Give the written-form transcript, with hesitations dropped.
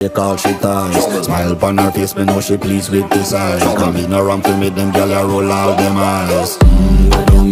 Take all she ties. Smile upon her face, me know she pleased with this eye. Come in around to meet them, girl, I roll out them eyes.